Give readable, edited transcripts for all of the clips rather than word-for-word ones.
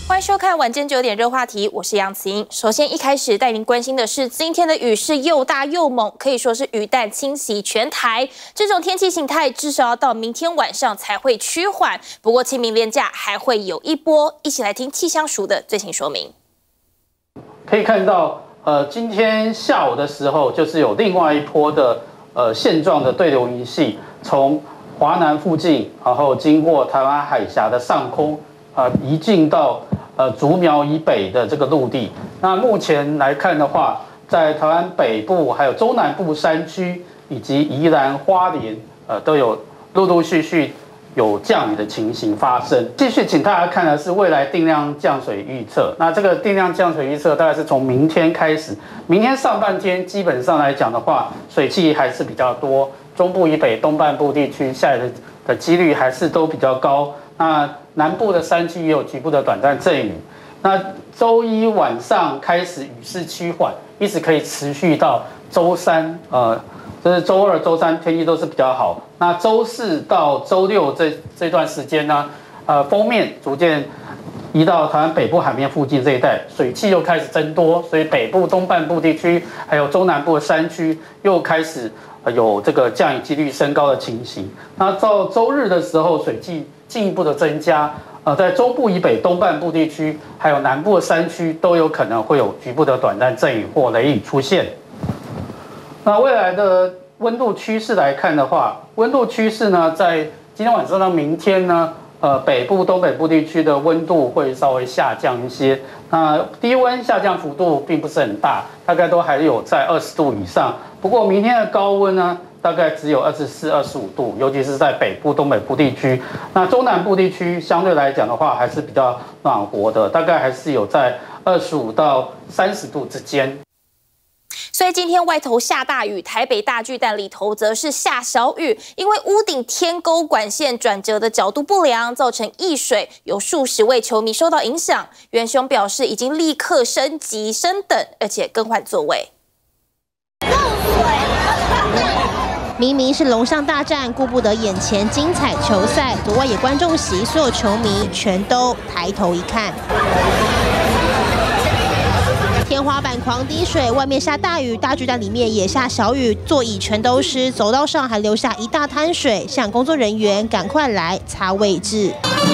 欢迎收看晚间9点热话题，我是杨慈英。首先一开始带您关心的是，今天的雨势又大又猛，可以说是雨弹侵袭全台。这种天气形态至少要到明天晚上才会趋缓。不过清明连假还会有一波，一起来听气象署的最新说明。 可以看到，今天下午的时候，就是有另外一波的现状的对流云系从华南附近，然后经过台湾海峡的上空，移进到竹苗以北的这个陆地。那目前来看的话，在台湾北部、还有中南部山区以及宜兰花莲，都有陆陆续续有降雨的情形发生。继续请大家看的是未来定量降水预测。那这个定量降水预测大概是从明天开始，明天上半天基本上来讲的话，水汽还是比较多，中部以北、东半部地区下雨的几率还是都比较高。那南部的山区也有局部的短暂阵雨。那周一晚上开始雨势趋缓，一直可以持续到周三，就是周二、周三天气都是比较好。那周四到周六这段时间呢，锋面逐渐移到台湾北部海面附近这一带，水汽又开始增多，所以北部、东半部地区还有中南部的山区又开始有这个降雨几率升高的情形。那到周日的时候，水汽进一步的增加，在中部以北、东半部地区还有南部的山区都有可能会有局部的短暂阵雨或雷雨出现。那未来的温度趋势来看的话，温度趋势呢，在今天晚上到明天呢，北部、东北部地区的温度会稍微下降一些。那低温下降幅度并不是很大，大概都还有在20度以上。不过明天的高温呢，大概只有24、25度，尤其是在北部、东北部地区。那中南部地区相对来讲的话，还是比较暖和的，大概还是有在25到30度之间。 所以今天外头下大雨，台北大巨蛋里头则是下小雨，因为屋顶天沟管线转折的角度不良，造成溢水，有数十位球迷受到影响。元雄表示已经立刻升级升等，而且更换座位。 明明是龙象大战，顾不得眼前精彩球赛，左外野观众席所有球迷全都抬头一看。天花板狂滴水，外面下大雨，大巨蛋里面也下小雨，座椅全都湿，走道上还留下一大滩水，向工作人员赶快来擦位置。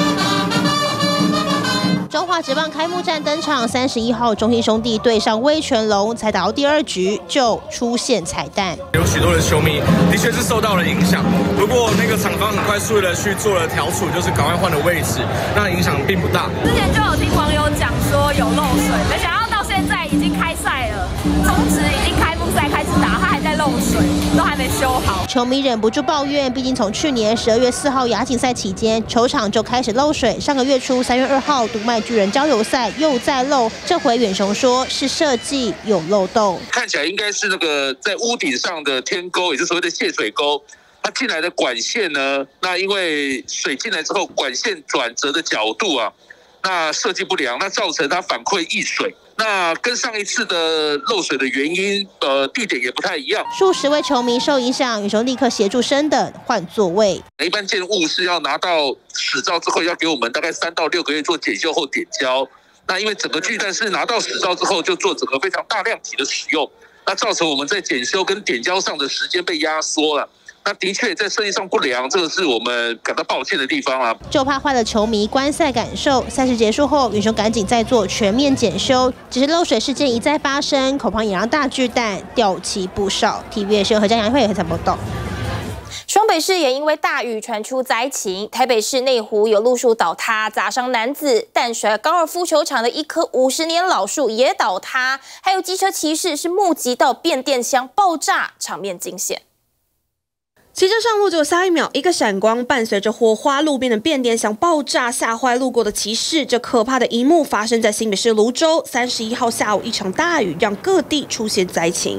中华职棒开幕战登场，31号中信兄弟对上味全龙，才打到第2局就出现彩蛋。 有许多的球迷的确是受到了影响，不过那个厂方很快速的去做了调处，就是赶快换了位置，那影响并不大。 之前就有听网友讲说有漏水，没想到到现在已经开赛了，中职已经开幕赛开始打，它还在漏水，都还没修好。 球迷忍不住抱怨，毕竟从去年12月4号亚锦赛期间，球场就开始漏水，上个月初3月2号独卖巨人交流赛又在漏，这回远雄说是设计有漏洞， 看起来应该是那个在屋顶上的天沟，也就是所谓的泄水沟。它进来的管线呢，那因为水进来之后，管线转折的角度啊，那设计不良，那造成它反馈溢水。那跟上一次的漏水的原因，地点也不太一样。 数十位球迷受影响，远雄立刻协助升等换座位。 一般建物是要拿到使照之后，要给我们大概3到6个月做检修后点交。那因为整个巨蛋是拿到使照之后就做整个非常大量体的使用，那造成我们在检修跟点交上的时间被压缩了。那的确在设计上不良，这个是我们感到抱歉的地方啊。 就怕坏了球迷观赛感受。赛事结束后，远雄赶紧再做全面检修。只是漏水事件一再发生，恐怕也让大巨蛋掉漆不少。TVBS 何家杨慧也很报道。 双北市也因为大雨传出灾情，台北市内湖有路树倒塌砸伤男子，淡水高尔夫球场的一棵50年老树也倒塌，还有机车骑士是目击到变电箱爆炸，场面惊险。 骑车上路就下一秒，一个闪光伴随着火花，路边的变电箱爆炸，吓坏路过的骑士。这可怕的一幕发生在新北市芦洲，31号下午一场大雨让各地出现灾情。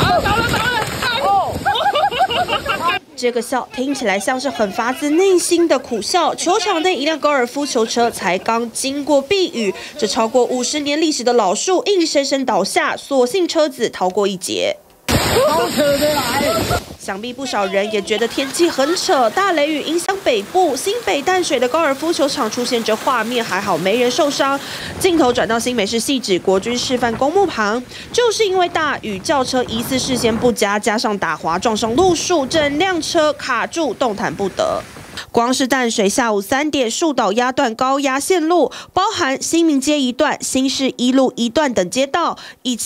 这个笑听起来像是很发自内心的苦笑。球场内一辆高尔夫球车才刚经过避雨，这超过50年历史的老树硬生生倒下，所幸车子逃过一劫。 想必不少人也觉得天气很扯，大雷雨影响北部新北淡水的高尔夫球场出现这画面，还好没人受伤。镜头转到新北市汐止国军示范公墓旁，就是因为大雨，轿车疑似视线不佳，加上打滑撞上路树，整辆车卡住，动弹不得。光是淡水下午3点树倒压断高压线路，包含新民街一段、新市一路一段等街道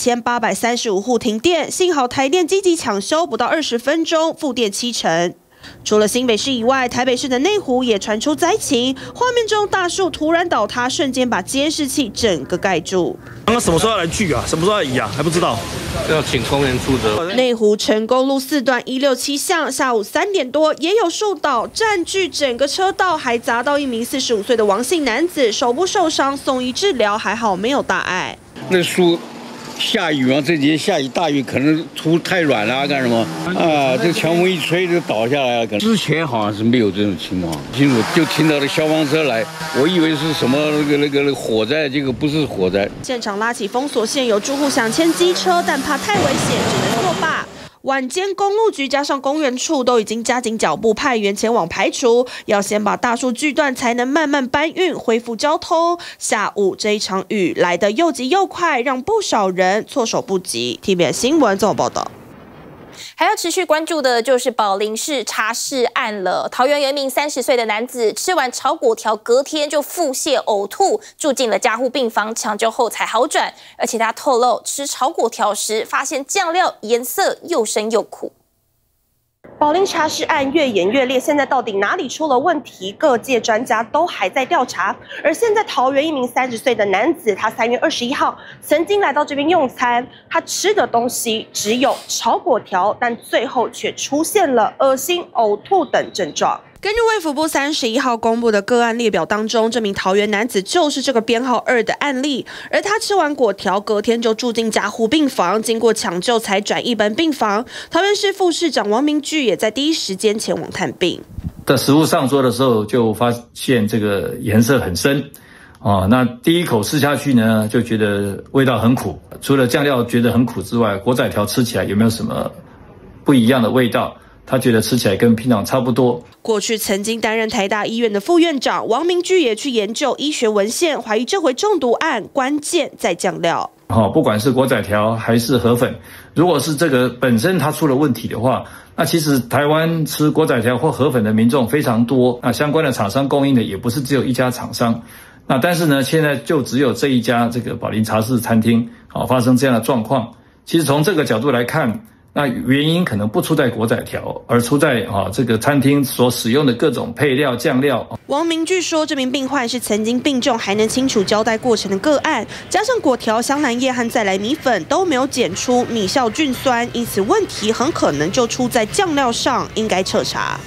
，1835户停电。幸好台电积极抢修，不到20分钟复电70%。除了新北市以外，台北市的内湖也传出灾情，画面中大树突然倒塌，瞬间把监视器整个盖住。 刚刚什么时候要来锯啊？什么时候要移啊？还不知道， 要请工人负责。 内湖成功路4段167巷，下午3点多也有树倒，占据整个车道，还砸到一名45岁的王姓男子，手部受伤，送医治疗，还好没有大碍。 那树。下雨嘛，这几天下雨大雨，可能土太软了，干什么啊？这强风一吹就倒下来了。之前好像是没有这种情况，清楚就听到了消防车来，我以为是什么那个火灾，结果不是火灾。 现场拉起封锁线，有住户想牵机车，但怕太危险，只能作罢。晚间公路局加上公园处都已经加紧脚步，派员前往排除，要先把大树锯断，才能慢慢搬运恢复交通。下午这一场雨来得又急又快，让不少人措手不及。TVBS 新闻综合报道。 还要持续关注的就是宝林市茶室案了。桃园有一名30岁的男子吃完炒粿条，隔天就腹泻呕吐，住进了加护病房，抢救后才好转。而且他透露，吃炒粿条时发现酱料颜色又深又苦。 宝林茶室案越演越烈，现在到底哪里出了问题？各界专家都还在调查。而现在桃园一名30岁的男子，他3月21号曾经来到这边用餐，他吃的东西只有炒粿条，但最后却出现了恶心、呕吐等症状。 根据卫福部31号公布的个案列表当中，这名桃园男子就是这个编号2的案例，而他吃完粿条，隔天就住进加护病房，经过抢救才转一般病房。桃园市副市长王明炬也在第一时间前往探病。 的食物上桌的时候，就发现这个颜色很深，那第一口吃下去呢，就觉得味道很苦，除了酱料觉得很苦之外，粿仔条吃起来有没有什么不一样的味道？他觉得吃起来跟平常差不多。 过去曾经担任台大医院的副院长王明炬也去研究医学文献，怀疑这回中毒案关键在酱料。 不管是粿仔条还是河粉，如果是这个本身它出了问题的话，那其实台湾吃粿仔条或河粉的民众非常多，那相关的厂商供应的也不是只有一家厂商。那但是呢，现在就只有这一家这个宝林茶室餐厅发生这样的状况。其实从这个角度来看，那原因可能不出在粿仔条，而出在这个餐厅所使用的各种配料酱料。 王明炬说，这名病患是曾经病重还能清楚交代过程的个案，加上粿条、香兰叶和再来米粉都没有检出米酵菌酸，因此问题很可能就出在酱料上，应该彻查。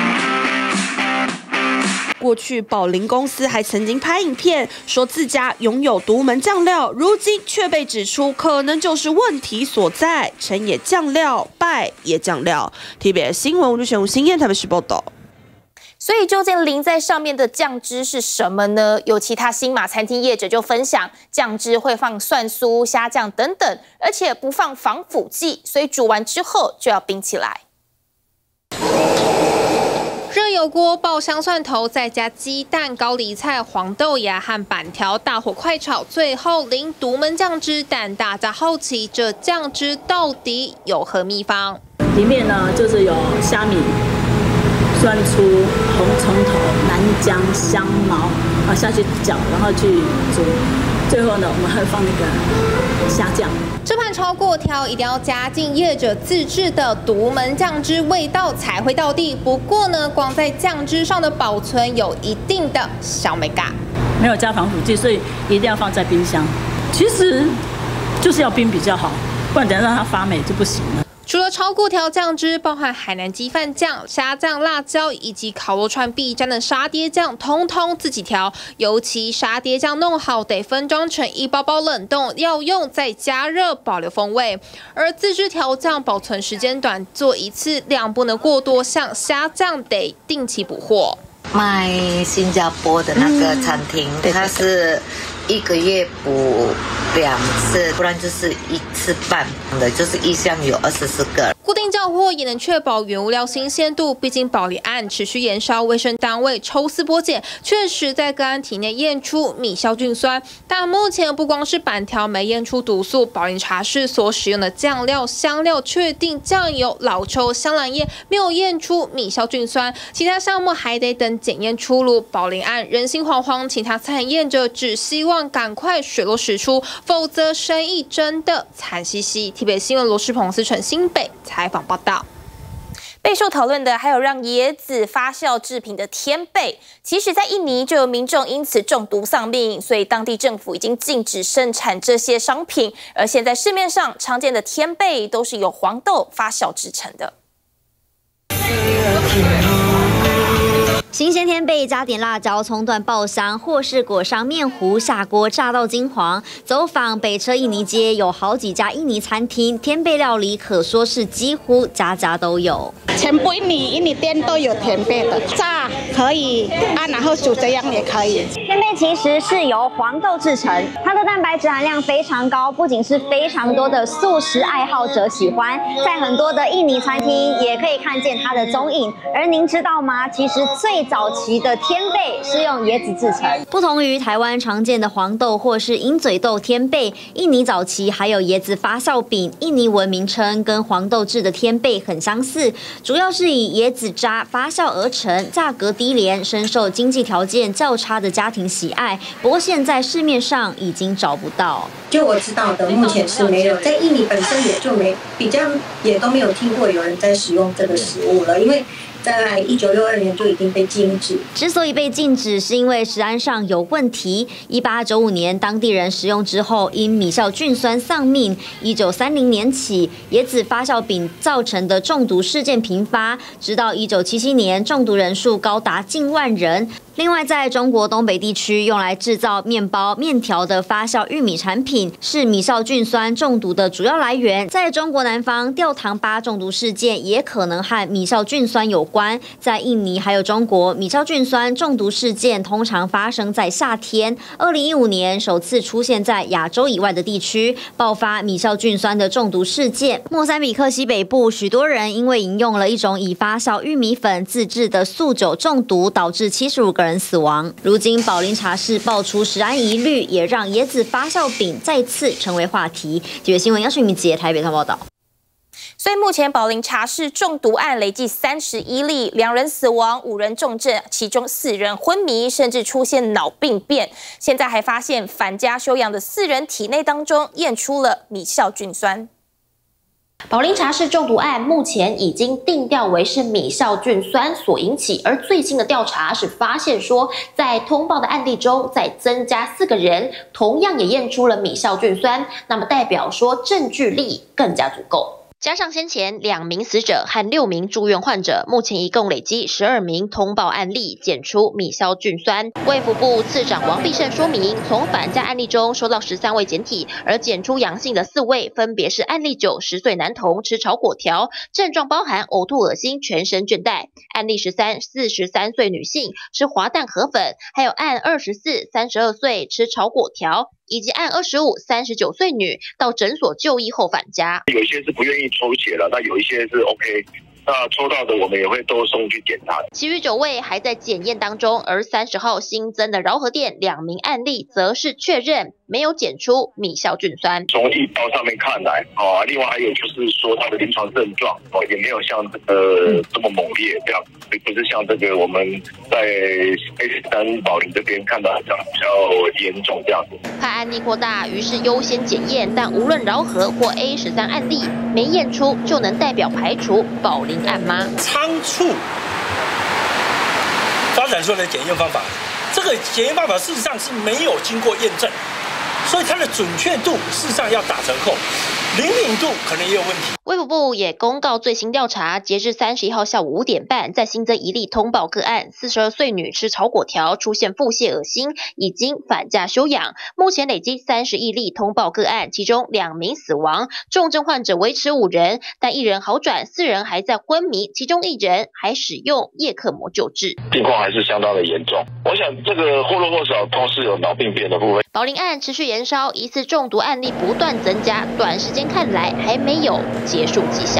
过去宝林公司还曾经拍影片说自家拥有独门酱料，如今却被指出可能就是问题所在，成也酱料，败也酱料。TVBS 新闻吴志璇、吴欣燕台北市报道。 所以究竟淋在上面的酱汁是什么呢？有其他新马餐厅业者就分享，酱汁会放蒜酥、虾酱等等，而且不放防腐剂，所以煮完之后就要冰起来。热油锅爆香蒜头，再加鸡蛋、高丽菜、黄豆芽和板条，大火快炒，最后淋独门酱汁。但大家好奇，这酱汁到底有何秘方？ 里面呢，就是有虾米、酸醋、红葱头、南姜、香茅，下去搅，然后去煮。最后呢，我们还会放那个虾酱。 这盘炒粿条一定要加进业者自制的独门酱汁，味道才会到地。不过呢，光在酱汁上的保存有一定的小美感， 没有加防腐剂，所以一定要放在冰箱。其实就是要冰比较好，不然等下让它发霉就不行了。 除了炒粿条酱汁，包含海南鸡饭酱、虾酱、辣椒以及烤肉串必沾的沙爹酱，通通自己调。尤其沙爹酱弄好，得分装成一包包冷冻，要用再加热保留风味。而自制调酱保存时间短，做一次量不能过多，像虾酱得定期补货。 卖新加坡的那个餐厅，它是1个月补2次，不然就是1次半的，就是一箱有24个。 固定叫货也能确保原物料新鲜度，毕竟宝林案持续延烧，卫生单位抽丝剥茧，确实在个案体内验出米硝菌酸。但目前不光是板条没验出毒素，宝林茶室所使用的酱料、香料确定酱油、老抽、香兰叶没有验出米硝菌酸，其他项目还得等检验出炉。宝林案人心惶惶，其他餐饮业者只希望赶快水落石出，否则生意真的惨兮兮。TVBS 新闻罗世鹏、思成新北采访报道。 备受讨论的还有让椰子发酵制品的天贝，其实在印尼就有民众因此中毒丧命，所以当地政府已经禁止生产这些商品。而现在市面上常见的天贝都是由黄豆发酵制成的。 新鲜天贝加点辣椒、葱段爆香，或是裹上面糊下锅炸到金黄。走访北车印尼街，有好几家印尼餐厅，天贝料理可说是几乎家家都有。 全部印尼店都有天贝的，炸可以然后煮这样也可以。 天贝其实是由黄豆制成，它的蛋白质含量非常高，不仅是非常多的素食爱好者喜欢，在很多的印尼餐厅也可以看见它的踪影。而您知道吗？其实最早期的天贝是用椰子制成，不同于台湾常见的黄豆或是鹰嘴豆天贝，印尼早期还有椰子发酵饼，印尼文名称跟黄豆制的天贝很相似，主要是以椰子渣发酵而成，价格低廉，深受经济条件较差的家庭喜爱。不过现在市面上已经找不到。 就我知道的，目前是没有，在印尼本身也就比较也都没有听过有人在使用这个食物了，因为在1962年就已经被禁止。 之所以被禁止，是因为食安上有问题。1895年，当地人食用之后因米硝菌酸丧命。1930年起，椰子发酵饼造成的中毒事件频发，直到1977年，中毒人数高达近万人。另外，在中国东北地区用来制造面包、面条的发酵玉米产品是米硝菌酸中毒的主要来源。在中国南方，吊堂粑中毒事件也可能和米硝菌酸有关。在印尼还有中国，米硝菌酸中毒事件通常发生在夏天。2015年首次出现在亚洲以外的地区，爆发米硝菌酸的中毒事件。莫桑比克西北部许多人因为饮用了一种以发酵玉米粉自制的素酒中毒，导致75个人死亡。如今宝林茶室爆出食安疑虑，也让椰子发酵饼再次成为话题。TVBS新闻杨淑敏杰台北报道。 所以目前宝林茶室中毒案累计31例，2人死亡，5人重症，其中4人昏迷，甚至出现脑病变。现在还发现返家休养的4人体内当中验出了米硝菌酸。 宝林茶室中毒案目前已经定调为是米硝菌酸所引起，而最新的调查是发现说，在通报的案例中再增加4个人，同样也验出了米硝菌酸，那么代表说证据力更加足够。加上先前2名死者和6名住院患者，目前一共累积12名通报案例检出米硝菌酸。卫福部次长王必胜说明，从返家案例中收到13位检体，而检出阳性的4位分别是案例9 10岁男童吃炒粿条，症状包含呕吐、恶心、全身倦怠；案例13 43岁女性吃滑蛋河粉，还有案24 32岁吃炒粿条。以及案25 39岁女到诊所就医后返家， 有一些是不愿意抽血了，那有一些是 OK。那抽到的我们也会都送去检查。 其余9位还在检验当中，而30号新增的饶河店2名案例则是确认没有检出米硝菌酸。 从医报上面看来，另外还有就是说它的临床症状也没有像这么猛烈，这样不是像这个我们在 A3宝林这边看到这样比较严重这样子。 怕案例扩大，于是优先检验，但无论饶河或 A13案例没验出，就能代表排除宝林案吗？ 仓促发展出来的检验方法，这个检验方法事实上是没有经过验证，所以它的准确度事实上要打折扣，灵敏度可能也有问题。 卫福部也公告最新调查，截至31号下午5点半，再新增1例通报个案，42岁女吃炒粿条出现腹泻、恶心，已经返家休养。目前累积31例通报个案，其中2名死亡，重症患者维持5人，但1人好转，4人还在昏迷，其中1人还使用叶克膜救治， 情况还是相当的严重。我想这个或多或少都是有脑病变的部分。 宝林案持续延烧，疑似中毒案例不断增加，短时间看来还没有结束迹象。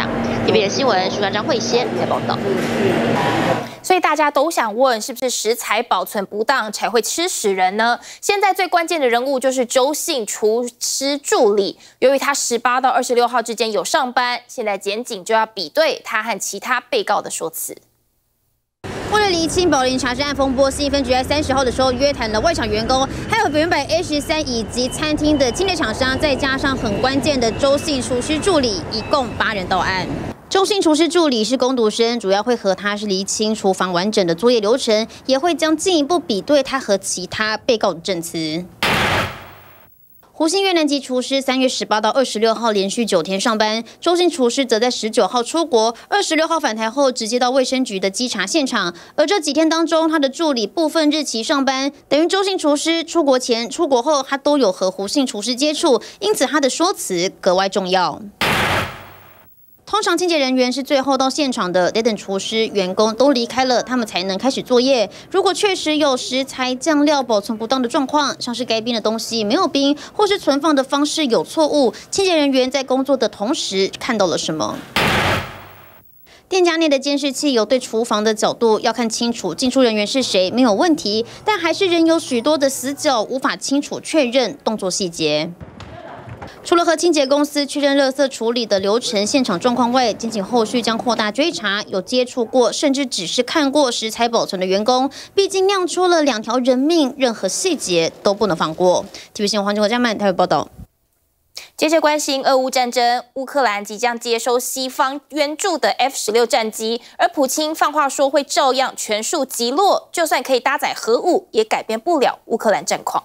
TVB 新闻，苏张慧仙在报道。 所以大家都想问，是不是食材保存不当才会吃死人呢？现在最关键的人物就是周姓厨师助理，由于他18到26号之间有上班，现在检警就要比对他和其他被告的说辞。 为了厘清宝林茶室案风波，信义分局在30号的时候约谈了外场员工，还有北原百 A13以及餐厅的清洁厂商，再加上很关键的周姓厨师助理，一共8人到案。周姓厨师助理是工读生，主要会和他是厘清厨房完整的作业流程，也会将进一步比对他和其他被告的证词。胡姓越南籍厨师3月18到26号连续9天上班，周姓厨师则在19号出国，26号返台后直接到卫生局的稽查现场。而这几天当中，他的助理部分日期上班，等于周姓厨师出国前、出国后，他都有和胡姓厨师接触，因此他的说辞格外重要。通常清洁人员是最后到现场的，得等厨师、员工都离开了，他们才能开始作业。如果确实有食材、酱料保存不当的状况，像是该冰的东西没有冰，或是存放的方式有错误，清洁人员在工作的同时看到了什么？店家内的监视器有对厨房的角度要看清楚进出人员是谁没有问题，但还是仍有许多的死角无法清楚确认动作细节。除了和清洁公司确认垃圾处理的流程、现场状况外，检警后续将扩大追查有接触过甚至只是看过食材保存的员工。毕竟酿出了2条人命，任何细节都不能放过。TVB 新闻黄金国嘉曼台北报道。 接着关心俄乌战争，乌克兰即将接收西方援助的 F-16战机，而普京放话说会照样全数击落，就算可以搭载核武，也改变不了乌克兰战况。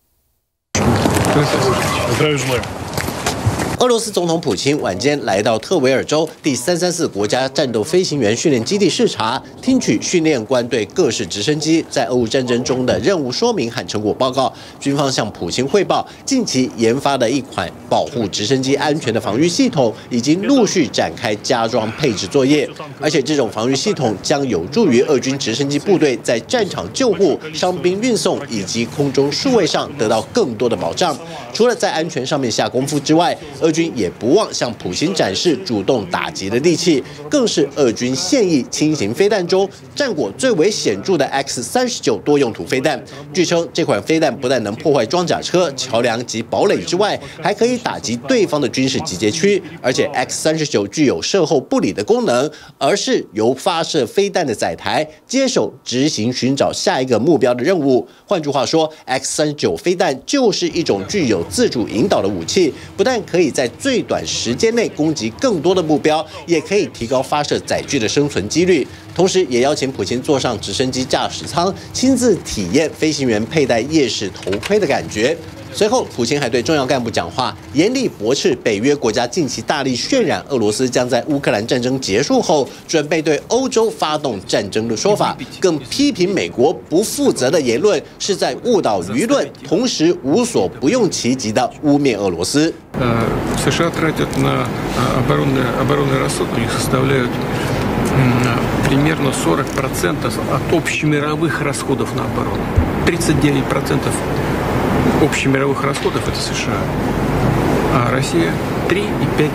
俄罗斯总统普京晚间来到特维尔州第334国家战斗飞行员训练基地视察，听取训练官对各式直升机在俄乌战争中的任务说明和成果报告。军方向普京汇报，近期研发的一款保护直升机安全的防御系统已经陆续展开加装配置作业，而且这种防御系统将有助于俄军直升机部队在战场救护、伤兵运送以及空中数位上得到更多的保障。除了在安全上面下功夫之外，俄军也不忘向普京展示主动打击的利器，更是俄军现役轻型飞弹中战果最为显著的 X-39多用途飞弹。据称，这款飞弹不但能破坏装甲车、桥梁及堡垒之外，还可以打击对方的军事集结区。而且 X-39具有射后不理的功能，而是由发射飞弹的载台接手执行寻找下一个目标的任务。换句话说 ，X-39飞弹就是一种具有自主引导的武器，不但可以在最短时间内攻击更多的目标，也可以提高发射载具的生存几率。同时，也邀请普京坐上直升机驾驶舱，亲自体验飞行员佩戴夜视头盔的感觉。随后，普京还对重要干部讲话，严厉驳斥北约国家近期大力渲染俄罗斯将在乌克兰战争结束后准备对欧洲发动战争的说法，更批评美国不负责的言论是在误导舆论，同时无所不用其极的污蔑俄罗斯。 США тратят на оборонные расходы, у них составляют примерно 40% от общемировых расходов на оборону. 39% общемировых расходов это США, а Россия 3,5%.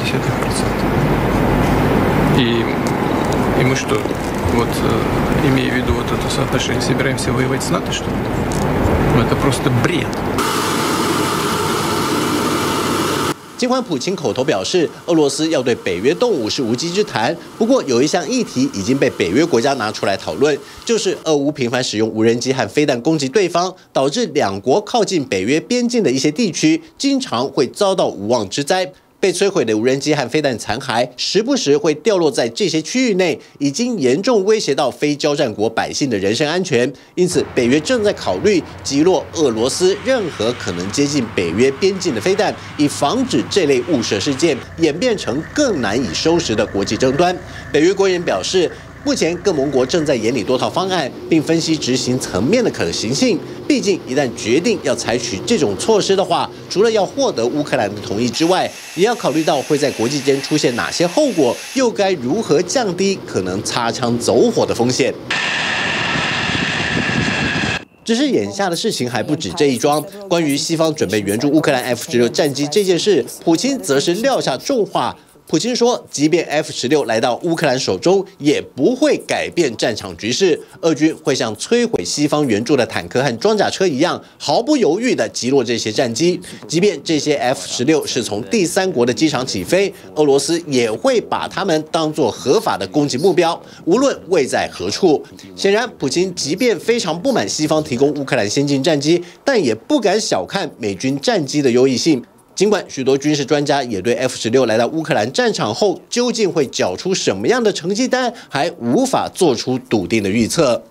И мы что, вот имея в виду вот это соотношение, собираемся воевать с НАТО, что ли? Ну это просто бред. 尽管普京口头表示俄罗斯要对北约动武是无稽之谈，不过有一项议题已经被北约国家拿出来讨论，就是俄乌频繁使用无人机和飞弹攻击对方，导致两国靠近北约边境的一些地区经常会遭到无妄之灾。被摧毁的无人机和飞弹残骸时不时会掉落在这些区域内，已经严重威胁到非交战国百姓的人身安全。因此，北约正在考虑击落俄罗斯任何可能接近北约边境的飞弹，以防止这类误射事件演变成更难以收拾的国际争端。北约官员表示，目前各盟国正在研拟多套方案，并分析执行层面的可行性。毕竟，一旦决定要采取这种措施的话，除了要获得乌克兰的同意之外，也要考虑到会在国际间出现哪些后果，又该如何降低可能擦枪走火的风险。只是眼下的事情还不止这一桩。关于西方准备援助乌克兰 F-16战机这件事，普京则是撂下重话。 普京说，即便 F-16来到乌克兰手中，也不会改变战场局势。俄军会像摧毁西方援助的坦克和装甲车一样，毫不犹豫地击落这些战机。即便这些 F-16是从第三国的机场起飞，俄罗斯也会把它们当作合法的攻击目标，无论位在何处。显然，普京即便非常不满西方提供乌克兰先进战机，但也不敢小看美军战机的优异性。尽管许多军事专家也对 F-16来到乌克兰战场后究竟会缴出什么样的成绩单，还无法做出笃定的预测。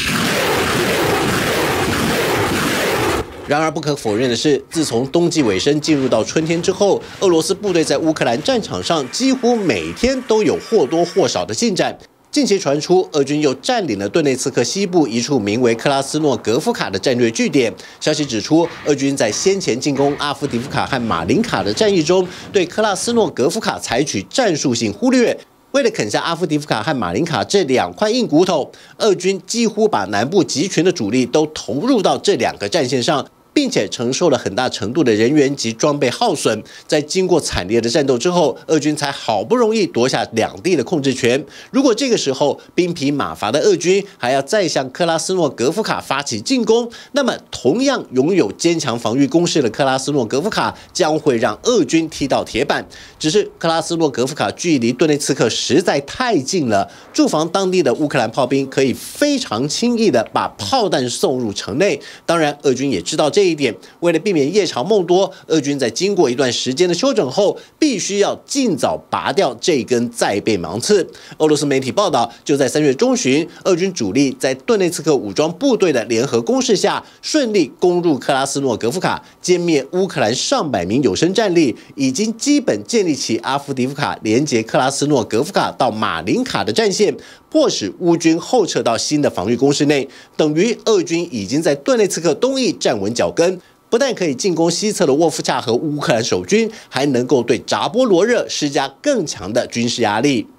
然而，不可否认的是，自从冬季尾声进入到春天之后，俄罗斯部队在乌克兰战场上几乎每天都有或多或少的进展。近期传出，俄军又占领了顿内茨克西部一处名为克拉斯诺格夫卡的战略据点。消息指出，俄军在先前进攻阿夫迪夫卡和马林卡的战役中，对克拉斯诺格夫卡采取战术性忽略。为了啃下阿夫迪夫卡和马林卡这2块硬骨头，俄军几乎把南部集群的主力都投入到这2个战线上，并且承受了很大程度的人员及装备耗损。在经过惨烈的战斗之后，俄军才好不容易夺下两地的控制权。如果这个时候兵疲马乏的俄军还要再向克拉斯诺格夫卡发起进攻，那么同样拥有坚强防御工事的克拉斯诺格夫卡将会让俄军踢到铁板。只是克拉斯诺格夫卡距离顿内茨克实在太近了，驻防当地的乌克兰炮兵可以非常轻易的把炮弹送入城内。当然，俄军也知道这一点，为了避免夜长梦多，俄军在经过一段时间的休整后，必须要尽早拔掉这根再备芒刺。俄罗斯媒体报道，就在3月中旬，俄军主力在顿内茨克武装部队的联合攻势下，顺利攻入克拉斯诺格夫卡，歼灭乌克兰上百名有生战力，已经基本建立起阿夫迪夫卡连接克拉斯诺格夫卡到马林卡的战线，迫使乌军后撤到新的防御工事内，等于俄军已经在顿内茨克东翼站稳脚跟，不但可以进攻西侧的沃夫恰和乌克兰守军，还能够对扎波罗热施加更强的军事压力。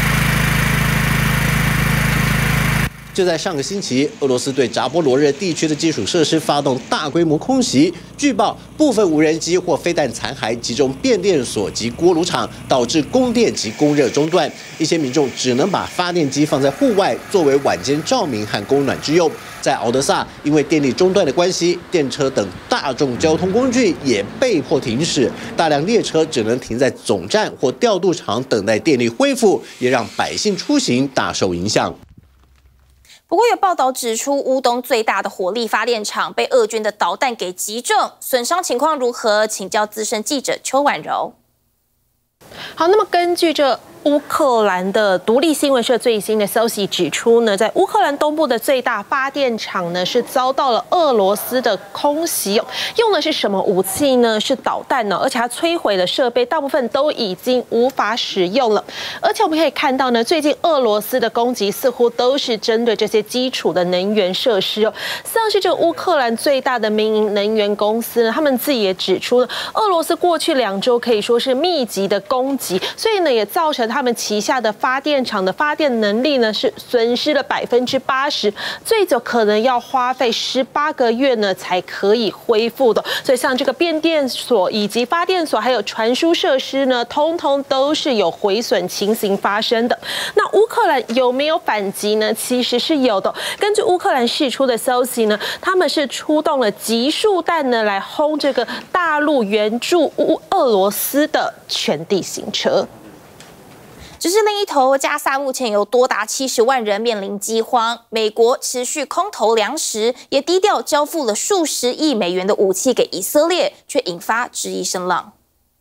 就在上个星期，俄罗斯对扎波罗热地区的基础设施发动大规模空袭，据报部分无人机或飞弹残骸击中变电所及锅炉厂，导致供电及供热中断。一些民众只能把发电机放在户外，作为晚间照明和供暖之用。在敖德萨，因为电力中断的关系，电车等大众交通工具也被迫停驶，大量列车只能停在总站或调度场等待电力恢复，也让百姓出行大受影响。 不过有报道指出，乌东最大的火力发电厂被俄军的导弹给击中，损伤情况如何？请教资深记者邱婉柔。 好，那么根据这乌克兰的独立新闻社最新的消息指出呢，在乌克兰东部的最大发电厂呢是遭到了俄罗斯的空袭，用的是什么武器呢？是导弹呢，而且它摧毁了设备，大部分都已经无法使用了。而且我们可以看到呢，最近俄罗斯的攻击似乎都是针对这些基础的能源设施哦，像是这个乌克兰最大的民营能源公司呢，他们自己也指出了，俄罗斯过去2周可以说是密集的攻击，所以呢也造成他们旗下的发电厂的发电能力呢是损失了80%，最久可能要花费18个月呢才可以恢复的。所以像这个变电所以及发电所还有传输设施呢，通通都是有毁损情形发生的。那乌克兰有没有反击呢？其实是有的。根据乌克兰释出的消息呢，他们是出动了集束弹呢来轰这个大陆援助俄罗斯的全地形车。 只是另一头，加萨目前有多达70万人面临饥荒，美国持续空投粮食，也低调交付了数十亿美元的武器给以色列，却引发质疑声浪。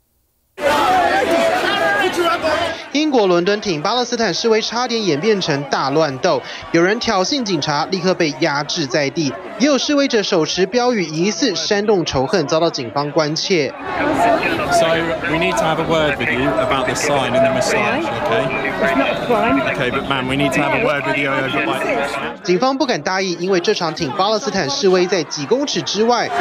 英国伦敦挺巴勒斯坦示威差点演变成大乱斗，有人挑衅警察，立刻被压制在地；也有示威者手持标语，疑似煽动仇恨，遭到警方关切。 So we need to have a word with you about this sign in the moustache, okay? It's not a crime. Okay, but ma'am, we need to have a word with you over like. 警方不敢大意，因为这场挺巴勒斯坦示威在几公尺之外。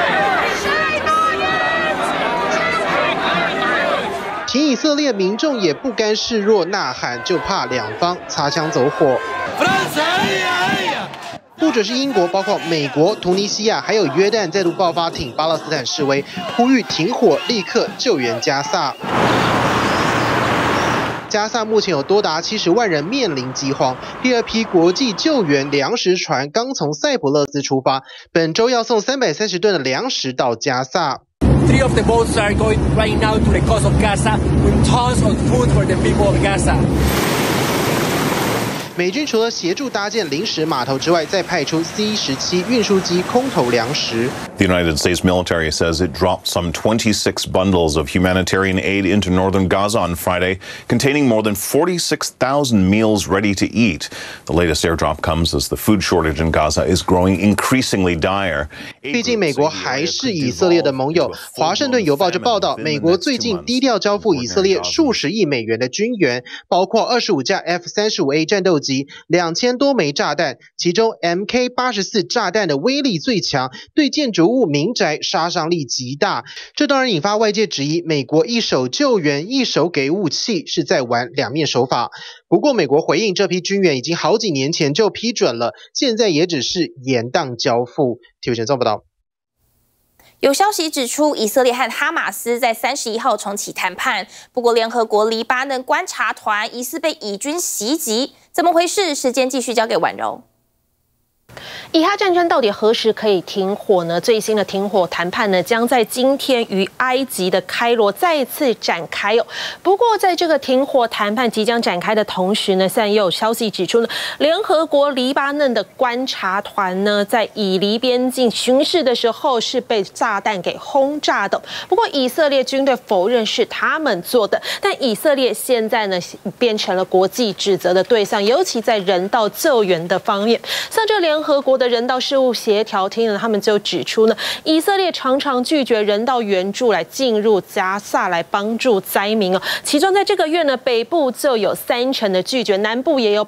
挺以色列民众也不甘示弱，呐喊，就怕两方擦枪走火。不只是英国，包括美国、突尼西亚还有约旦再度爆发挺巴勒斯坦示威，呼吁停火，立刻救援加萨。 加萨目前有多达70万人面临饥荒。第二批国际救援粮食船刚从塞浦路斯出发，本周要送330吨的粮食到加萨。 3 of the boats are going right now to the coast of Gaza with tons of food for the people of Gaza. 美军除了协助搭建临时码头之外，再派出 C-17 运输机空投粮食。 The United States military says it dropped some 26 bundles of humanitarian aid into northern Gaza on Friday, containing more than 46,000 meals ready to eat. The latest airdrop comes as the food shortage in Gaza is growing increasingly dire. 毕竟美国还是以色列的盟友。华盛顿邮报就报道，美国最近低调交付以色列数十亿美元的军援，包括25架 F-35A 战斗机。2000多枚炸弹，其中 MK-84 炸弹的威力最强，对建筑物、民宅杀伤力极大。这当然引发外界质疑，美国一手救援，一手给武器，是在玩两面手法。不过美国回应，这批军援已经好几年前就批准了，现在也只是延宕交付。体育前报道。 有消息指出，以色列和哈马斯在31号重启谈判，不过联合国黎巴嫩观察团疑似被以军袭击，怎么回事？时间继续交给婉柔。 以哈战争到底何时可以停火呢？最新的停火谈判呢，将在今天于埃及的开罗再次展开哦。不过，在这个停火谈判即将展开的同时呢，现在又有消息指出呢，联合国黎巴嫩的观察团呢，在以黎边境巡视的时候是被炸弹给轰炸的。不过，以色列军队否认是他们做的，但以色列现在呢，变成了国际指责的对象，尤其在人道救援的方面，像这联合国的人道事务协调厅呢，他们就指出呢，以色列常常拒绝人道援助来进入加萨来帮助灾民哦。其中在这个月呢，北部就有30%的拒绝，南部也有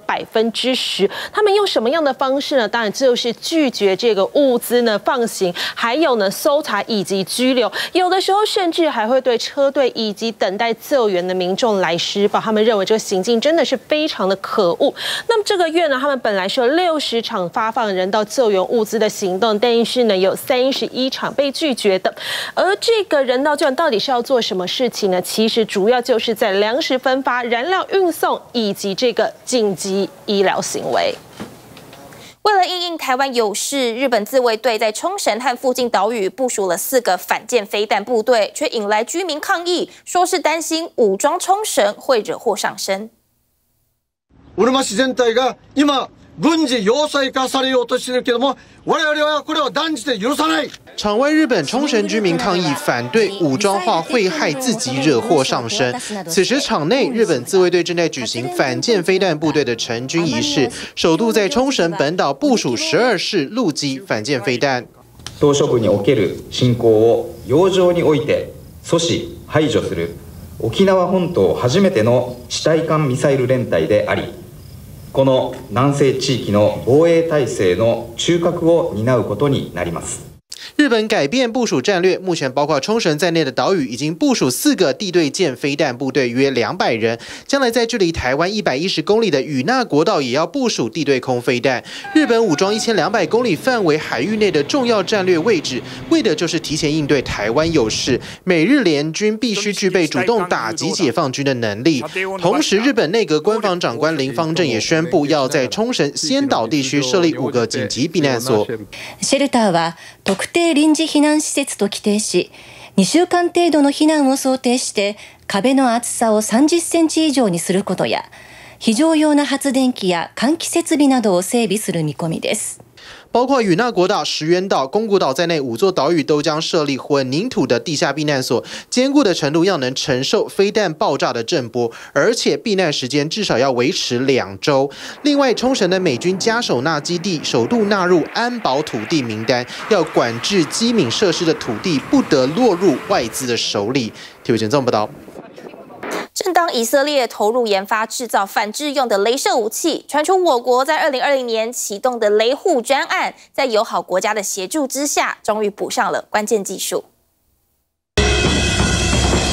10%。他们用什么样的方式呢？当然就是拒绝这个物资呢放行，还有呢搜查以及拘留，有的时候甚至还会对车队以及等待救援的民众来施暴。他们认为这个行径真的是非常的可恶。那么这个月呢，他们本来是有60场发放人道救援物资的行动，但是呢有31场被拒绝的。而这个人道救援到底是要做什么事情呢？其实主要就是在粮食分发、燃料运送以及这个紧急医疗行为。 为了因应台湾有事，日本自卫队在冲绳和附近岛屿部署了4个反舰飞弹部队，却引来居民抗议，说是担心武装冲绳会惹祸上身。 うるま市全体が今軍事要塞化されようとしているけども、我々はこれを断じて許さない。 场外日本冲绳居民抗议，反对武装化会害自己，惹祸上身。此时场内，日本自卫队正在举行反舰飞弹部队的成军仪式，首度在冲绳本岛部署12式陆基反舰飞弹。 島しょ部における侵攻を洋上において阻止排除する沖縄本島初めての地対艦ミサイル連隊であり。この南西地域の防衛体制の中核を担うことになります。 日本改变部署战略，目前包括冲绳在内的岛屿已经部署4个地对舰飞弹部队，约200人。将来在距离台湾110公里的与那国岛也要部署地对空飞弹。日本武装1200公里范围海域内的重要战略位置，为的就是提前应对台湾有事。美日联军必须具备主动打击解放军的能力。同时，日本内阁官房长官林芳正也宣布，要在冲绳仙岛地区设立5个紧急避难所。 シェルターは特定臨時避難施設と規定し、2週間程度の避難を想定して壁の厚さを30センチ以上にすることや、非常用な発電機や換気設備などを整備する見込みです。 包括与那国岛、石垣岛、宫古岛在内5座岛屿都将设立混凝土的地下避难所，坚固的程度要能承受飞弹爆炸的震波，而且避难时间至少要维持2周。另外，冲绳的美军嘉手纳基地首度纳入安保土地名单，要管制机敏设施的土地不得落入外资的手里。体育前报道。 正当以色列投入研发制造反制用的雷射武器，传出我国在2020年启动的雷护专案，在友好国家的协助之下，终于补上了关键技术。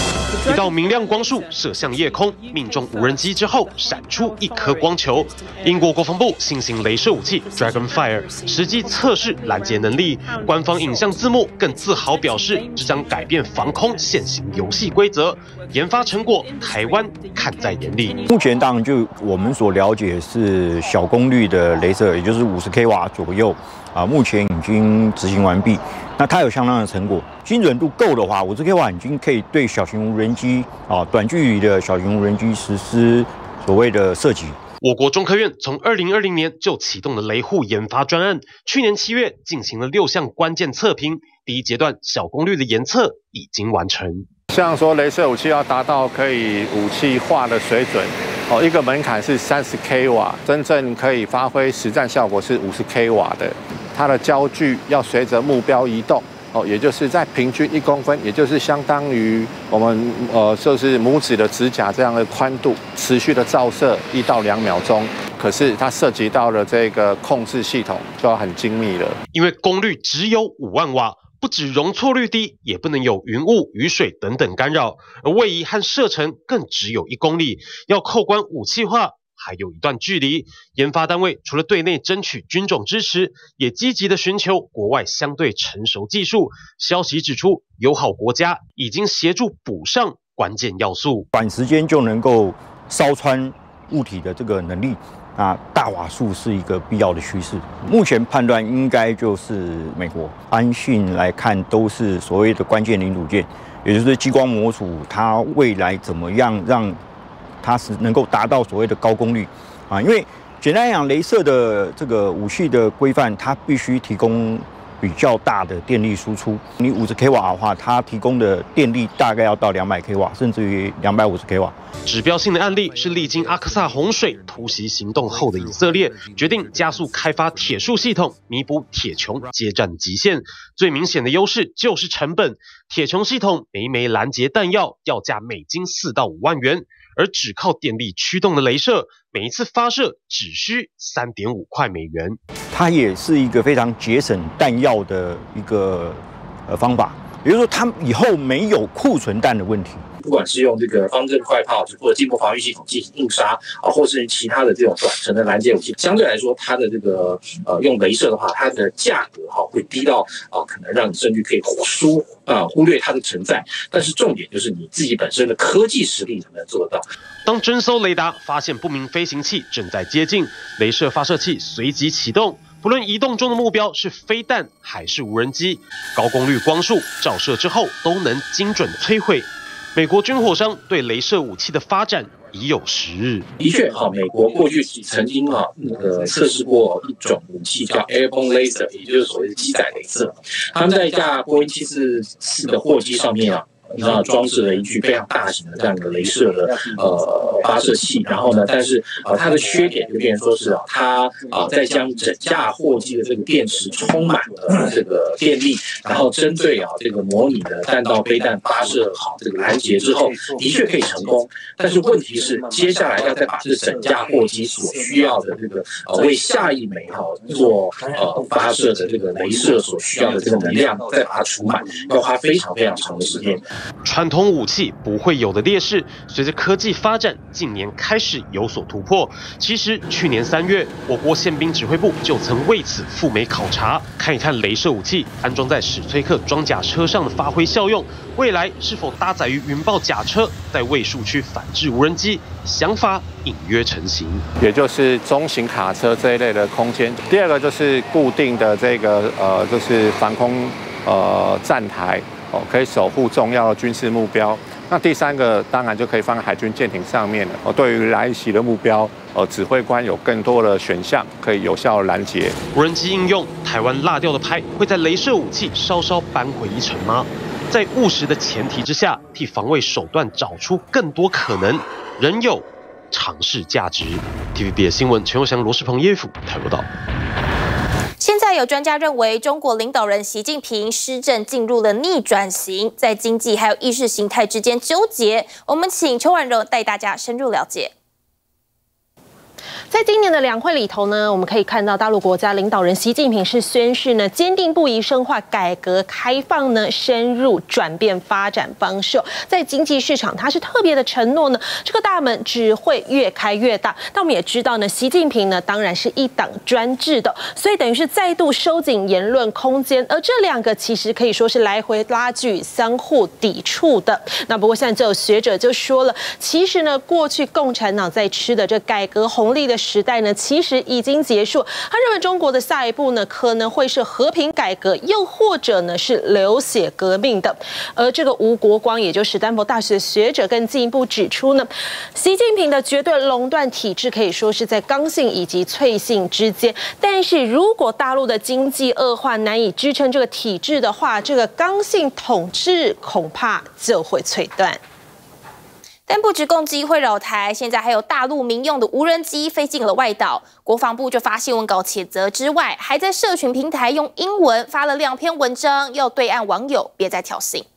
一道明亮光束射向夜空，命中无人机之后闪出一颗光球。英国国防部新型雷射武器 Dragonfire 实际测试拦截能力，官方影像字幕更自豪表示，这将改变防空现行游戏规则。研发成果，台湾看在眼里。 目前当然就我们所了解是小功率的雷射，也就是50k 瓦左右啊，目前已经执行完毕。那它有相当的成果，精准度够的话，50k 瓦已经可以对小型无人机啊，短距离的小型无人机实施所谓的射击。 我国中科院从2020年就启动了雷护研发专案，去年7月进行了6项关键测评，第一阶段小功率的研测已经完成。 像说雷射武器要达到可以武器化的水准，一个门槛是30k 瓦，真正可以发挥实战效果是50k 瓦的。它的焦距要随着目标移动，也就是在平均1公分，也就是相当于我们就是拇指的指甲这样的宽度，持续的照射1到2秒钟。可是它涉及到了这个控制系统就要很精密了， 因为功率只有5万瓦。不止容错率低，也不能有云雾、雨水等等干扰，而位移和射程更只有1公里，要扣关武器化还有一段距离。研发单位除了对内争取军种支持，也积极的寻求国外相对成熟技术。消息指出，友好国家已经协助补上关键要素， 短时间就能够烧穿物体的这个能力。大瓦数是一个必要的趋势。目前判断应该就是美国，安信来看都是所谓的关键零组件，也就是激光模组，它未来怎么样让它是能够达到所谓的高功率啊？因为简单来讲，雷射的这个武器的规范，它必须提供比较大的电力输出。你50k 瓦的话，它提供的电力大概要到200k 瓦，甚至于250k 瓦。 指标性的案例是历经阿克萨洪水突袭行动后的以色列，决定加速开发铁树系统，弥补铁穹接战极限。最明显的优势就是成本，铁穹系统每枚拦截弹药要价美金4到5万元，而只靠电力驱动的雷射，每一次发射只需3.5块美元。 它也是一个非常节省弹药的一个方法，也就是说，它以后没有库存弹的问题。 不管是用这个方阵快炮或者静波防御系统进行硬杀或是其他的这种短程的拦截武器，相对来说，它的这个用雷射的话，它的价格会低到可能让你甚至可以忽略它的存在。但是重点就是你自己本身的科技实力能不能做得到。 当侦搜雷达发现不明飞行器正在接近，雷射发射器随即启动。不论移动中的目标是飞弹还是无人机，高功率光束照射之后都能精准摧毁。美国军火商对雷射武器的发展已有时日。 的确，美国过去曾经测试过一种武器叫 Airborne Laser， 也就是所谓的机载雷射。他们在一架波音744的货机上面装置了一具非常大型的这样的雷射的发射器，然后呢，但是它的缺点就变成说是它在将整架货机的这个电池充满了这个电力，然后针对这个模拟的弹道飞弹发射好这个拦截之后，的确可以成功，但是问题是接下来要再把这整架货机所需要的这个为下一枚做发射的这个雷射所需要的这个能量再把它储满，要花非常非常长的时间。 传统武器不会有的劣势，随着科技发展，近年开始有所突破。其实去年3月，我国宪兵指挥部就曾为此赴美考察，看一看雷射武器安装在史崔克装甲车上的发挥效用，未来是否搭载于云豹甲车，在卫戍区反制无人机，想法隐约成型。 也就是中型卡车这一类的空间。第二个就是固定的这个就是防空站台。可以守护重要的军事目标。那第3个当然就可以放在海军舰艇上面了。对于来袭的目标，指挥官有更多的选项可以有效拦截。 无人机应用，台湾落掉的牌会在雷射武器稍稍扳回一城吗？在务实的前提之下，替防卫手段找出更多可能，仍有尝试价值。TVBS 新闻陈佑祥、罗世鹏、叶府台报道。 现在有专家认为，中国领导人习近平施政进入了逆转型，在经济还有意识形态之间纠结。我们请邱婉柔带大家深入了解。 在今年的两会里头呢，我们可以看到大陆国家领导人习近平是宣示呢，坚定不移深化改革开放呢，深入转变发展方式。在经济市场，他是特别的承诺呢，这个大门只会越开越大。但我们也知道呢，习近平呢当然是一党专制的，所以等于是再度收紧言论空间。而这两个其实可以说是来回拉锯、相互抵触的。那不过现在就有学者就说了，其实呢，过去共产党在吃的这改革红利的时代呢，其实已经结束。他认为中国的下一步呢，可能会是和平改革，又或者呢是流血革命的。而这个吴国光，也就是史丹佛大学的学者，更进一步指出呢，习近平的绝对垄断体制可以说是在刚性以及脆性之间。但是如果大陆的经济恶化难以支撑这个体制的话，这个刚性统治恐怕就会脆断。 但不止攻击会扰台，现在还有大陆民用的无人机飞进了外岛。国防部就发新闻稿谴责之外，还在社群平台用英文发了2篇文章，要对岸网友别再挑衅。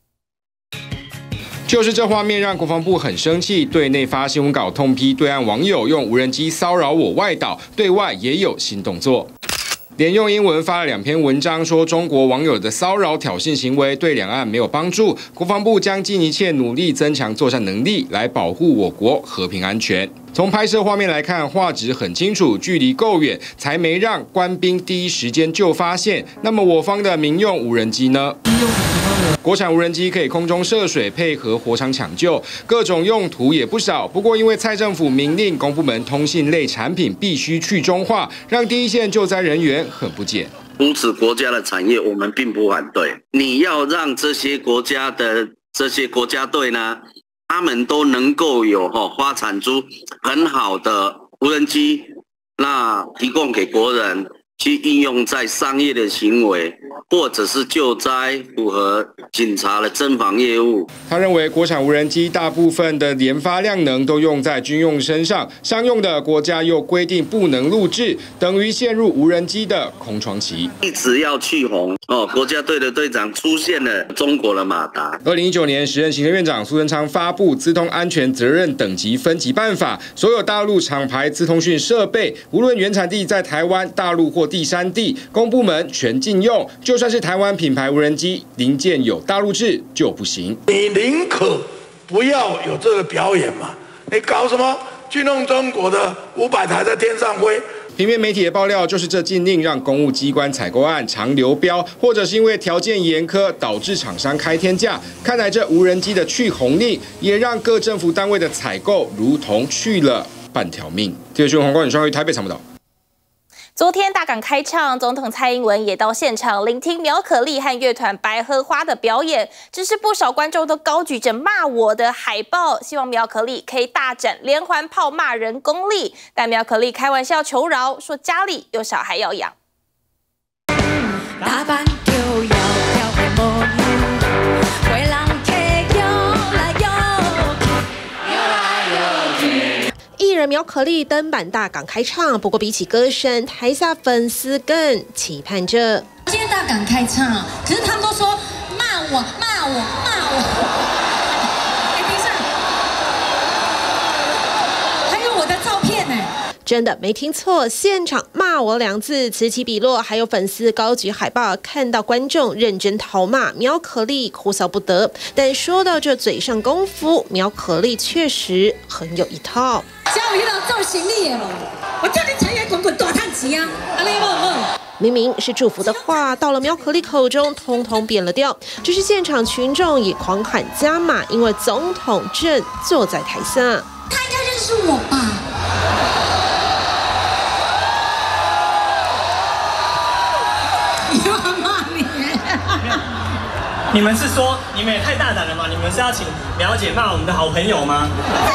就是这画面让国防部很生气，对内发新闻稿痛批对岸网友用无人机骚扰我外岛，对外也有新动作。连用英文发了2篇文章，说中国网友的骚扰挑衅行为对两岸没有帮助，国防部将尽一切努力增强作战能力，来保护我国和平安全。从拍摄画面来看，画质很清楚，距离够远，才没让官兵第一时间就发现。那么我方的民用无人机呢？国产无人机可以空中涉水，配合火场抢救，各种用途也不少。不过因为蔡政府明令公部门通信类产品必须去中化，让第一线救灾人员很不解。 扶持国家的产业，我们并不反对。你要让这些国家队呢，他们都能够有发展出很好的无人机，那提供给国人去应用在商业的行为，或者是救灾，符合警察的侦防业务。 他认为国产无人机大部分的研发量能都用在军用身上，商用的国家又规定不能录制，等于陷入无人机的空窗期。 一直要去红国家队的队长出现了中国的马达。 2019年，时任行政院长苏贞昌发布资通安全责任等级分级办法，所有大陆厂牌资通讯设备，无论原产地在台湾、大陆或第三地，公部门全禁用。就算是台湾品牌无人机零件有大陆制就不行。 你宁可不要有这个表演嘛？你搞什么去弄中国的500台在天上飞？ 平面媒体的爆料就是这禁令让公务机关采购案常流标，或者是因为条件严苛导致厂商开天价。看来这无人机的去红令也让各政府单位的采购如同去了半条命。记者徐宏光、李双于台北采访报道。 昨天大港开唱，总统蔡英文也到现场聆听苗可丽和乐团白荷花的表演。只是不少观众都高举着骂我的海报，希望苗可丽可以大展连环炮骂人功力。但苗可丽开玩笑求饶，说家里有小孩要养。 艺人苗可丽登板大港开唱，不过比起歌声，台下粉丝更期盼着。 今天大港开唱，可是他们都说骂我。等一下，还有我的照片呢。 真的没听错，现场骂我2字此起彼落，还有粉丝高举海报，看到观众认真讨骂，苗可丽哭笑不得。但说到这嘴上功夫，苗可丽确实很有一套。 叫你老做行李了，我叫你财源滚滚大赚钱啊！阿你问。 明明是祝福的话，到了苗可丽口中，通通变了调。只是现场群众也狂喊加码，因为总统正坐在台下。 他应该认识我吧？又要骂你？ 你们是说你们也太大胆了吗？你们是要请苗姐骂我们的好朋友吗？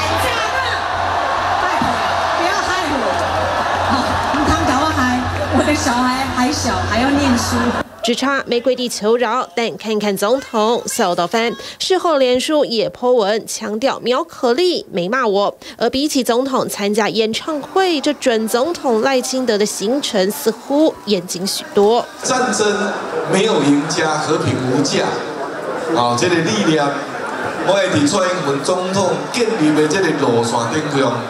我的小孩还小，还要念书。 只差玫瑰地求饶，但看看总统笑到翻。事后脸书也 po 文强调苗可丽没骂我。而比起总统参加演唱会，这准总统赖清德的行程似乎严谨许多。 战争没有赢家，和平无价。这个理念，我会提出我们总统建立的这个路线顶上，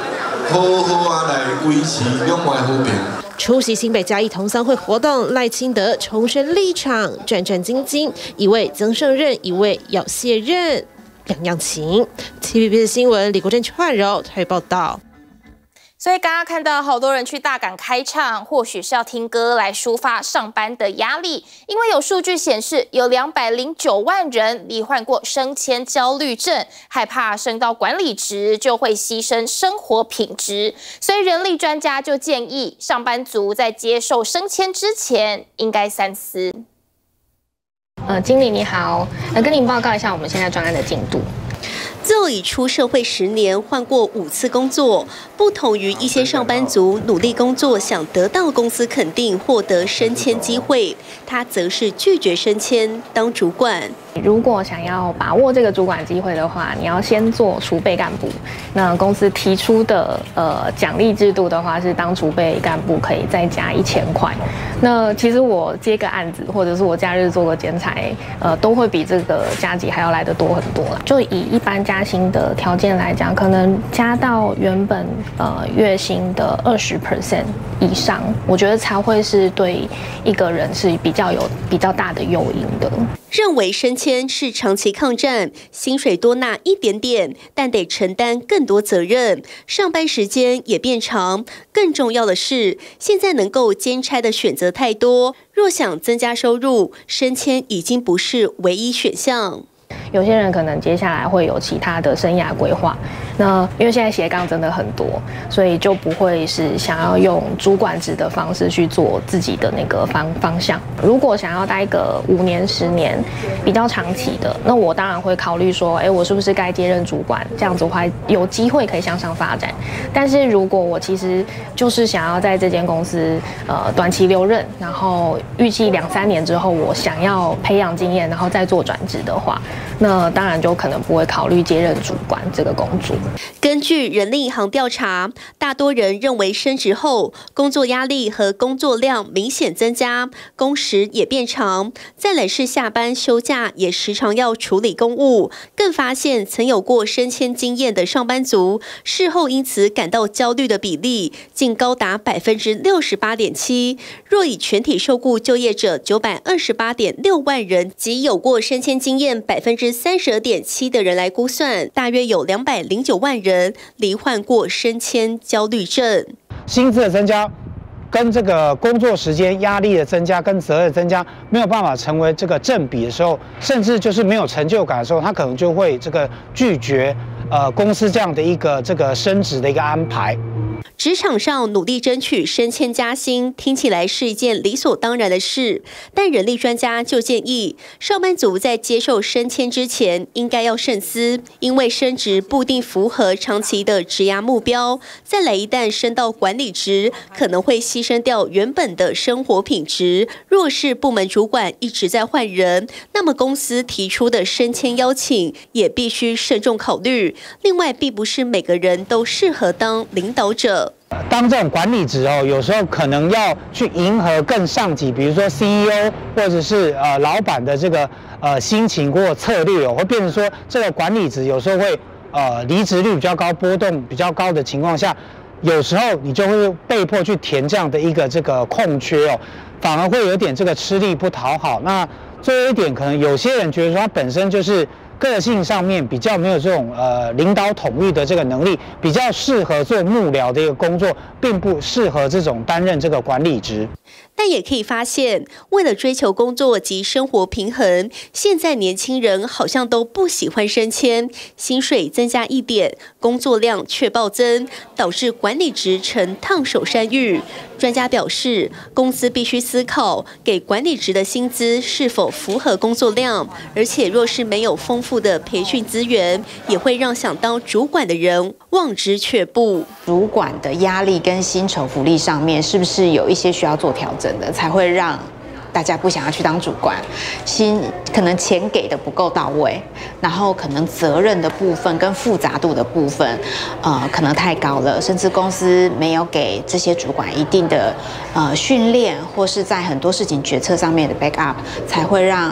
好好啊来维持两岸和平。 出席新北嘉义同乡会活动，赖清德重申立场，战战兢兢，一位曾胜任，一位要卸任，两样情。TVB 的新闻，李国珍、邱焕柔台北报道。 所以刚刚看到好多人去大港开唱，或许是要听歌来抒发上班的压力，因为有数据显示，有209万人罹患过升迁焦虑症，害怕升到管理职就会牺牲生活品质，所以人力专家就建议，上班族在接受升迁之前应该三思。 经理你好，跟您报告一下我们现在专案的进度。 就已出社会10年，换过5次工作，不同于一些上班族努力工作，想得到公司肯定，获得升迁机会，他则是拒绝升迁当主管。 如果想要把握这个主管机会的话，你要先做储备干部。那公司提出的奖励制度的话，是当储备干部可以再加1000块。那其实我接个案子，或者是我假日做个兼差，都会比这个加级还要来得多很多啦。就以一般加薪的条件来讲，可能加到原本月薪的20% 以上，我觉得才会是对一个人是比较大的诱因的。 认为升迁是长期抗战，薪水多纳一点点，但得承担更多责任，上班时间也变长。更重要的是，现在能够兼差的选择太多，若想增加收入，升迁已经不是唯一选项。 有些人可能接下来会有其他的生涯规划，那因为现在斜杠真的很多，所以就不会是想要用主管职的方式去做自己的那个方向。如果想要待个5年10年比较长期的，那我当然会考虑说，我是不是该接任主管，这样子的话有机会可以向上发展。但是如果我其实就是想要在这间公司短期留任，然后预计2、3年之后我想要培养经验，然后再做转职的话，那当然就可能不会考虑接任主管这个工作。 根据人力银行调查，大多人认为升职后工作压力和工作量明显增加，工时也变长，再来是下班休假也时常要处理公务。更发现曾有过升迁经验的上班族，事后因此感到焦虑的比例竟高达68.7%。若以全体受雇就业者928.6万人及有过升迁经验32.7%的人来估算，大约有209万人罹患过升迁焦虑症。 薪资的增加跟这个工作时间压力的增加跟责任增加没有办法成为这个正比的时候，甚至就是没有成就感的时候，他可能就会这个拒绝公司这样的一个这个升职的一个安排。 职场上努力争取升迁加薪，听起来是一件理所当然的事，但人力专家就建议，上班族在接受升迁之前，应该要慎思，因为升职不一定符合长期的职涯目标。再来，一旦升到管理职，可能会牺牲掉原本的生活品质。若是部门主管一直在换人，那么公司提出的升迁邀请也必须慎重考虑。另外，并不是每个人都适合当领导者。 当这种管理职有时候可能要去迎合更上级，比如说 CEO 或者是老板的这个心情或策略会变成说这个管理职有时候会离职率比较高、波动比较高的情况下，有时候你就会被迫去填这样的一个这个空缺反而会有点这个吃力不讨好。那最后一点，可能有些人觉得说他本身就是个性上面比较没有这种领导统御的这个能力，比较适合做幕僚的一个工作，并不适合这种担任这个管理职。 但也可以发现，为了追求工作及生活平衡，现在年轻人好像都不喜欢升迁，薪水增加一点，工作量却暴增，导致管理职成烫手山芋。专家表示，公司必须思考给管理职的薪资是否符合工作量，而且若是没有丰富的培训资源，也会让想当主管的人望之却步。 主管的压力跟薪酬福利上面，是不是有一些需要做调整的，才会让大家不想要去当主管？可能钱给的不够到位，然后可能责任的部分跟复杂度的部分，可能太高了，甚至公司没有给这些主管一定的训练，或是在很多事情决策上面的 back up， 才会让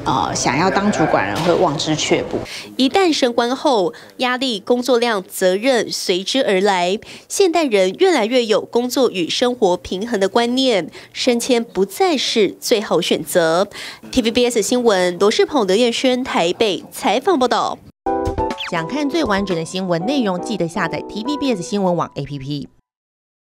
想要当主管人会望之却步。 一旦升官后，压力、工作量、责任随之而来。现代人越来越有工作与生活平衡的观念，升迁不再是最好选择。TVBS 新闻罗世鹏、刘彦轩台北采访报道。 想看最完整的新闻内容，记得下载 TVBS 新闻网 APP。